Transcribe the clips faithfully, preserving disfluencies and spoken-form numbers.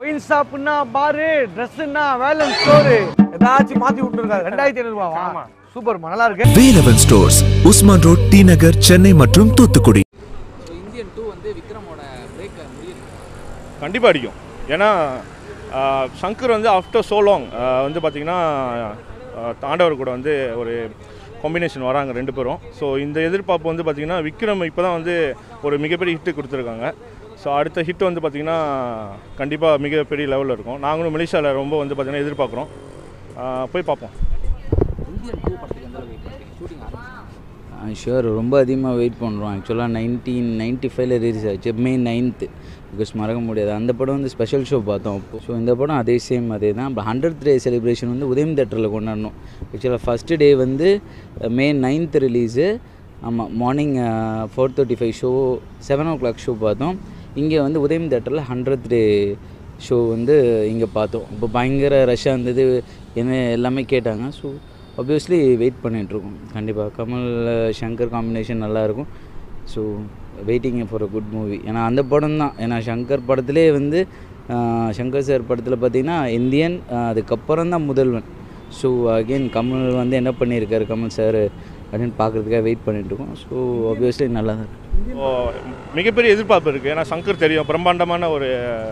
Wine ஷாப்னா பாரு, ட்ரெஸ்னா Velan store. ஏதாச்சும் மாத்தி விட்டுருக்காரு. ரெண்டாயிரத்தி ஐநூறு ரூபாவா? ஆமா. சூப்பர்மா, நல்லா இருக்கு. Velavan stores, Usman road, T Nagar, Chennai மற்றும் தூத்துக்குடி. இந்தியன் டூ வந்து விக்ரமோட பிரேக் முடியுது. கண்டிப்பாக அடிக்கும். ஏன்னா சங்கர் வந்து ஆஃப்டர் சோ லாங் வந்து பார்த்திங்கன்னா தாண்டவர் கூட வந்து ஒரு காம்பினேஷன் வராங்க ரெண்டு பேரும். ஸோ இந்த எதிர்பார்ப்பு வந்து பார்த்திங்கன்னா விக்ரம் இப்போ தான் வந்து ஒரு மிகப்பெரிய ஹிட்டு கொடுத்துருக்காங்க. ஸோ அடுத்த ஹிட் வந்து பார்த்திங்கன்னா கண்டிப்பாக மிகப்பெரிய லெவலில் இருக்கும். நாங்களும் மலேசியாவில் ரொம்ப வந்து பார்த்திங்கன்னா எதிர்பார்க்குறோம். போய் பார்ப்போம். இந்தியன் டூ படத்துக்கு எந்த வெயிட் பண்ணுறீங்க? ஷூட்டிங் ஆரம்பிச்சு ஷுவர் ரொம்ப அதிகமாக வெயிட் பண்ணுறோம். ஆக்சுவலாக நைன்டீன் நைன்ட்டி ஃபைவ்ல ரிலீஸ் ஆச்சு, மே நைன்த்து. பிகாஸ் மறக்க முடியாது. அந்த படம் வந்து ஸ்பெஷல் ஷோ பார்த்தோம் அப்போ. ஸோ இந்த படம் அதே சேம் அதே தான். அப்புறம் ஹண்ட்ரட் டே செலிப்ரேஷன் வந்து உதயம் தேட்டரில் கொண்டாடணும். ஆக்சுவலாக ஃபஸ்ட்டு டே வந்து மே நைன்த் ரிலீஸு. ஆமாம், morning four thirty five show, seven o'clock show பார்த்தோம். இங்கே வந்து உதயம் தேட்டரில் ஹண்ட்ரட் டே ஷோ வந்து இங்கே பார்த்தோம். இப்போ பயங்கர ரஷ்ஷாக இருந்தது, என்ன எல்லாமே கேட்டாங்க. ஸோ ஆப்வியஸ்லி வெயிட் பண்ணிகிட்ருக்கோம். கண்டிப்பாக கமல் சங்கர் காம்பினேஷன் நல்லாயிருக்கும். So waiting for a good movie. ஏன்னா அந்த படம் தான். ஏன்னா சங்கர் படத்துலேயே வந்து சங்கர் சார் படத்தில் பார்த்திங்கன்னா இந்தியன், அதுக்கப்புறம் தான் முதல்வன். ஸோ அகெயின் கமல் வந்து என்ன பண்ணியிருக்காரு கமல் சார் அப்படின்னு பார்க்குறதுக்காக வெயிட் பண்ணிகிட்ருக்கோம். ஸோ ஆப்வியஸ்லி நல்லா தான் இருக்குது. மிகப்பெரிய எதிர்பார்ப்பு இருக்குது. ஏன்னா சங்கர் தெரியும், பிரம்மாண்டமான ஒரு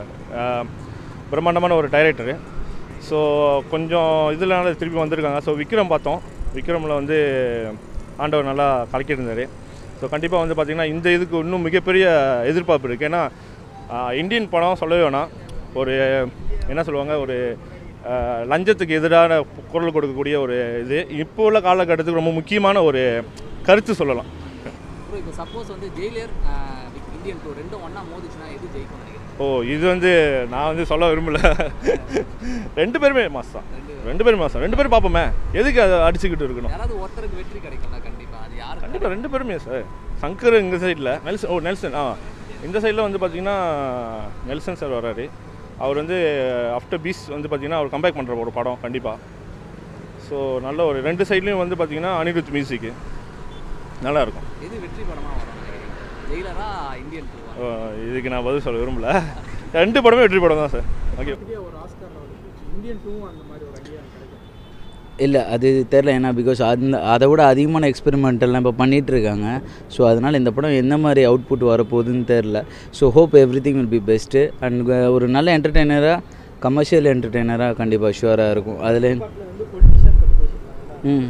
பிரம்மாண்டமான ஒரு டைரக்டரு. ஸோ கொஞ்சம் இதனால திருப்பி வந்திருக்காங்க. ஸோ விக்ரம் பார்த்தோம். விக்ரமில் வந்து ஆண்டவர் நல்லா கலக்கியிருந்தார். ஸோ கண்டிப்பாக வந்து பார்த்திங்கன்னா இந்த இதுக்கு இன்னும் மிகப்பெரிய எதிர்பார்ப்பு இருக்குது. ஏன்னா இந்தியன் படம் சொல்லவே வேணாம். ஒரு என்ன சொல்லுவாங்க, ஒரு லஞ்சத்துக்கு எதிரான குரல் கொடுக்கக்கூடிய ஒரு இது இப்போ உள்ள காலகட்டத்துக்கு ரொம்ப முக்கியமான ஒரு கருத்து சொல்லலாம். இப்போ சப்போஸ் வந்து ஜெயிலர் இந்தியன் டூ ரெண்டும் ஒன்றா மோதிச்சுன்னா எது ஜெயிக்கும் நினைக்கிறேன்? ஓ, இது வந்து நான் வந்து சொல்ல விரும்பல. ரெண்டு பேருமே மாஸ் தான். ரெண்டு பேரும் மாஸ் தான். ரெண்டு பேரும் பார்ப்போமே, எதுக்கு அதை அடிச்சுக்கிட்டு இருக்கணும்? யாராவது ஒருத்தருக்கு வெற்றி கிடைக்கும்ல கண்டிப்பாக. அது யார்? கண்டிப்பாக ரெண்டு பேருமே சார். சங்கர் இந்த சைடில், நெல்சன் ஓ நெல்சன் ஆ இந்த சைடில் வந்து பார்த்திங்கன்னா நெல்சன் சார் வர்றாரு. அவர் வந்து ஆஃப்டர் பீஸ் வந்து பார்த்திங்கன்னா அவர் கம்பேக் பண்ணுற ஒரு படம் கண்டிப்பாக. ஸோ நல்ல ஒரு ரெண்டு சைட்லேயும் வந்து பார்த்திங்கன்னா அனிருத் மியூசிக்கு நல்லாயிருக்கும். எது வெற்றி படமாக வரும் ஜெயிலரா இந்தியன் டூ? இதுக்கு நான் பதில் சொல்ல விரும்பல. ரெண்டு படமே வெற்றி படம் தான் சார். ஓகே. இல்லை அது தெரில. ஏன்னா பிகாஸ் அந்த அதை விட அதிகமான எக்ஸ்பெரிமெண்டெல்லாம் இப்போ பண்ணிகிட்ருக்காங்க. ஸோ அதனால் இந்த படம் எந்த மாதிரி அவுட்புட் வரப்போகுதுன்னு தெரில. So hope everything will be best. And ஒரு நல்ல என்டர்டெய்னராக, கமர்ஷியல் என்டர்டெய்னராக கண்டிப்பாக ஷுவராக இருக்கும். அதில் ம்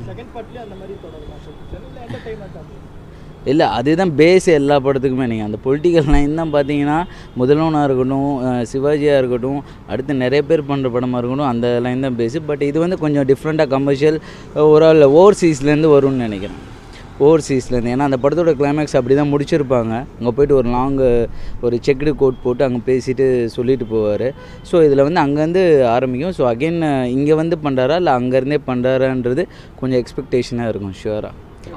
இல்லை அதுதான் பேஸ் எல்லா படத்துக்குமே. நீங்கள் அந்த பொலிட்டிக்கல் லைன் தான் பார்த்தீங்கன்னா முதல்வனாக இருக்கட்டும், சிவாஜியாக இருக்கட்டும், அடுத்து நிறைய பேர் பண்ணுற படமாக இருக்கட்டும், அந்த லைன் தான் பேஸு. பட் இது வந்து கொஞ்சம் டிஃப்ரெண்ட்டாக கமர்ஷியல் ஒரு ஆள் ஓவர்சீஸ்லேருந்து வரும்னு நினைக்கிறேன். ஓவர்சீஸ்லேருந்து. ஏன்னா அந்த படத்தோட கிளைமேக்ஸ் அப்படி தான் முடிச்சிருப்பாங்க. அங்கே போய்ட்டு ஒரு லாங்கு ஒரு செக்குடு கோட் போட்டு அங்கே பேசிட்டு சொல்லிட்டு போவார். ஸோ இதில் வந்து அங்கேருந்து ஆரம்பிக்கும். ஸோ அகெயின் இங்கே வந்து பண்ணுறாரா இல்லை அங்கேருந்தே பண்ணுறாரான்றது கொஞ்சம் எக்ஸ்பெக்டேஷனாக இருக்கும் ஷுவராக.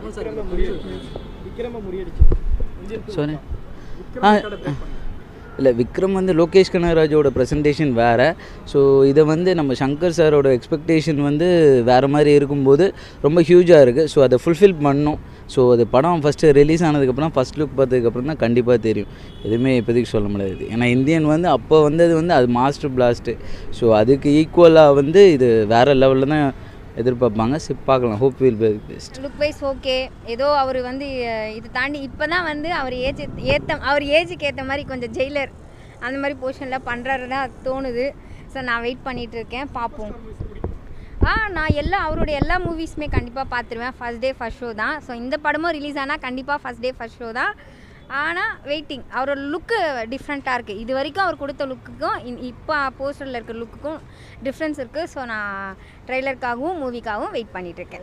சாரி ஆ இல்லை, விக்ரம் வந்து லோகேஷ் கனகராஜோட ப்ரெசன்டேஷன் வேறு. ஸோ இதை வந்து நம்ம சங்கர் சாரோட எக்ஸ்பெக்டேஷன் வந்து வேறு மாதிரி இருக்கும்போது ரொம்ப ஹியூஜாக இருக்குது. ஸோ அதை ஃபுல்ஃபில் பண்ணணும். ஸோ அது படம் ஃபஸ்ட்டு ரிலீஸ் ஆனதுக்கப்புறம் ஃபஸ்ட் லுக் பார்த்ததுக்கப்புறம் தான் கண்டிப்பாக தெரியும். எதுவுமே இப்போதைக்கு சொல்ல முடியாது. ஏன்னா இந்தியன் வந்து அப்போ வந்தது வந்து அது மாஸ்டர் பிளாஸ்ட்டு. ஸோ அதுக்கு ஈக்குவலாக வந்து இது வேறு லெவலில் தான் எதிர்பார்ப்பாங்க. சரி பார்க்கலாம். Hope will be best. Look wise okay. ஏதோ அவர் வந்து இது தாண்டி இப்போ தான் வந்து அவர் ஏஜ் ஏற்ற அவர் ஏஜுக்கு ஏற்ற மாதிரி கொஞ்சம் ஜெயிலர் அந்த மாதிரி போர்ஷனில் பண்ணுறாரு தான் தோணுது. ஸோ நான் வெயிட் பண்ணிகிட்டு இருக்கேன், பார்ப்போம். ஆ நான் எல்லா அவருடைய எல்லா மூவிஸுமே கண்டிப்பாக பார்த்துருவேன். ஃபஸ்ட் டே ஃபஸ்ட் ஷோ தான். ஸோ இந்த படமும் ரிலீஸ் ஆனால் கண்டிப்பாக ஃபஸ்ட் டே ஃபஸ்ட் ஷோ தான். ஆனால் வெயிட்டிங். அவரோட லுக்கு டிஃப்ரெண்ட்டாக இருக்குது. இது வரைக்கும் அவர் கொடுத்த லுக்குக்கும் இப்போ போஸ்டரில் இருக்கிற லுக்குக்கும் டிஃப்ரென்ஸ் இருக்குது. ஸோ நான் ட்ரெய்லருக்காகவும் மூவிக்காகவும் வெயிட் பண்ணிகிட்ருக்கேன்.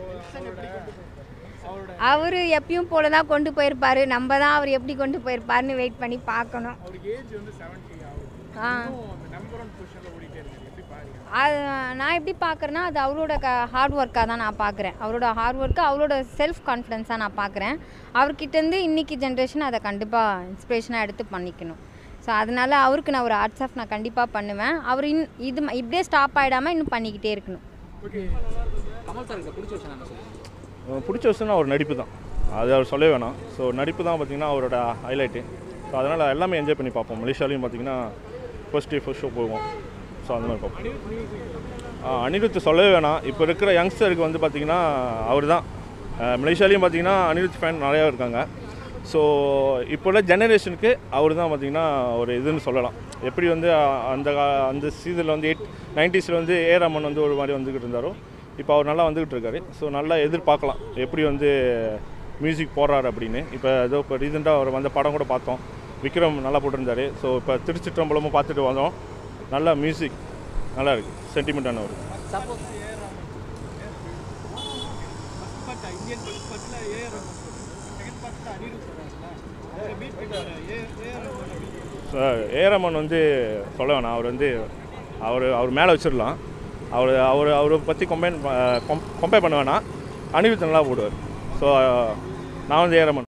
அவர் எப்பயும் போல தான் கொண்டு போயிருப்பார். நம்ம தான் அவர் எப்படி கொண்டு போயிருப்பாருன்னு வெயிட் பண்ணி பார்க்கணும். ஆ அது நான் எப்படி பார்க்குறேன்னா அது அவரோட க ஹார்ட் ஒர்க்காக தான் நான் பார்க்குறேன். அவரோட ஹார்ட் ஒர்க்கு, அவரோட செல்ஃப் கான்ஃபிடென்ஸாக நான் பார்க்குறேன். அவர்கிட்டேருந்து இன்றைக்கி ஜென்ரேஷன் அதை கண்டிப்பாக இன்ஸ்பிரேஷனாக எடுத்து பண்ணிக்கணும். ஸோ அதனால் அவருக்கு நான் ஒரு ஆர்ட்ஸ் ஆஃப் நான் கண்டிப்பாக பண்ணுவேன். அவர் இன் இது இப்படியே ஸ்டாப் ஆகிடாமல் இன்னும் பண்ணிக்கிட்டே இருக்கணும். கமல் சார் பிடிச்ச விஷயம் என்ன சொல்லுங்கள்? பிடிச்ச விஷயம்னா அவர் நடிப்பு தான். அது அவர் சொல்லவே வேணாம். ஸோ நடிப்பு தான் பார்த்திங்கன்னா அவரோட ஹைலைட்டு. ஸோ அதனால் எல்லாமே என்ஜாய் பண்ணி பார்ப்போம். மலேசியாலையும் பார்த்திங்கன்னா ஃபர்ஸ்ட் டே ஃபர்ஸ்ட் ஷோ போவோம். ஸோ அந்த மாதிரி பார்ப்போம். அனிருத் சொல்லவே வேணாம். இப்போ இருக்கிற யங்ஸ்டருக்கு வந்து பார்த்திங்கன்னா அவர் தான். மலேசியாலையும் பார்த்திங்கன்னா அனிருத் ஃபேன் நிறையா இருக்காங்க. ஸோ இப்போ உள்ள ஜெனரேஷனுக்கு அவர் தான் பார்த்திங்கன்னா ஒரு இதுன்னு சொல்லலாம். எப்படி வந்து அந்த அந்த சீசனில் வந்து எயிட் நைன்டிஸில் வந்து ஏ ரமன் வந்து ஒரு மாதிரி வந்துக்கிட்டு இருந்தாரோ, இப்போ அவர் நல்லா வந்துக்கிட்டு இருக்காரு. ஸோ நல்லா எதிர்பார்க்கலாம் எப்படி வந்து மியூசிக் போடுறாரு அப்படின்னு. இப்போ ஏதோ இப்போ ரீசெண்டாக அவர் வந்த படம் கூட பார்த்தோம், விக்ரம் நல்லா போட்டிருந்தார். ஸோ இப்போ திருச்சிற்றம்பலமும் பார்த்துட்டு வந்தோம். நல்லா மியூசிக் நல்லா இருக்குது, சென்டிமெண்ட்டான ஒரு. சப்போஸ் ஏ ரமன் வந்து சொல்ல வேணாம். அவர் வந்து அவர் அவர் மேலே வச்சிடலாம். அவர் அவர் அவரை பற்றி கம்பேர் கம்பேர் பண்ண வேணாம். அனிருத் நல்லா போடுவார். ஸோ நான் வந்து ஏ ரமன்